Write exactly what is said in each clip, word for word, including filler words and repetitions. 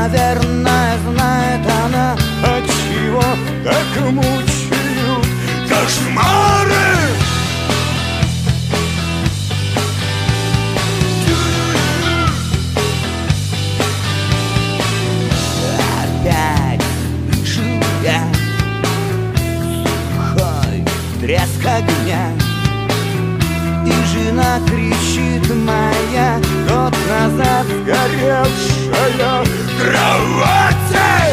наверное, знает она, отчего так мучают кошмары. Опять слышу я сухой треск огня, и жена кричит моя, год назад сгоревшая кровать.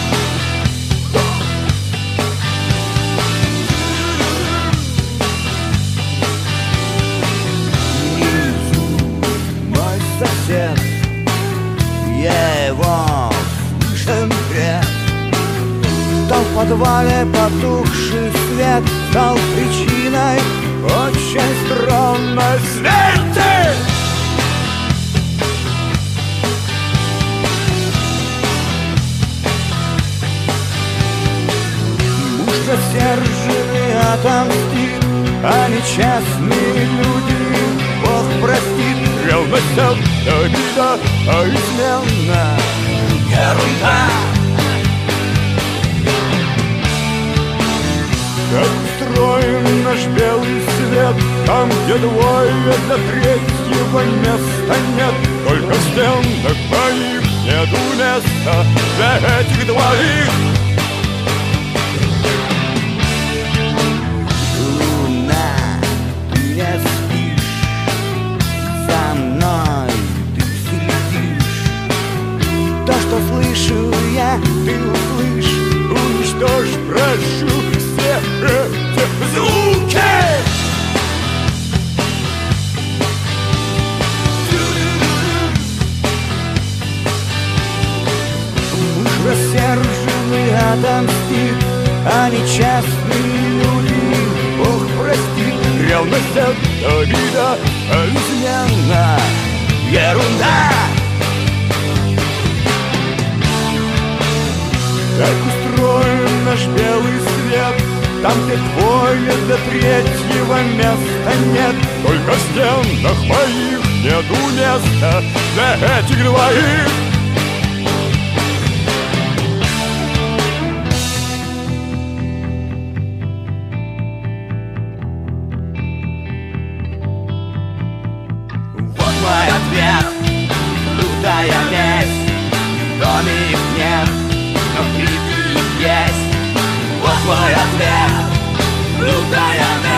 Внизу мой сосед, я его слышен крик. То в подвале потухший свет стал причиной очень странной смерти. Муж рассерженный отомстит, а нечестные люди Бог простит. Ревность, обида, а измена ерунда. Как устроен наш белый свет, там, где двое до третьего места нет. Только в стенах моих нету места для этих двоих. Луна, ты не спишь, за мной ты следишь. То, что слышу я, ты услышь, уничтожь, прошу все эти звуки. Муж рассерженный отомстит, а нечестные люди Бог простит. Ревность, обида, измена ерунда. Как устроен наш белый свет, там, где двое до третьего места нет. Только в стенах моих нету места для этих двоих. Вот мой ответ, лютая месть. В доме их нет, но крики есть. Вот мой ответ, лютая месть.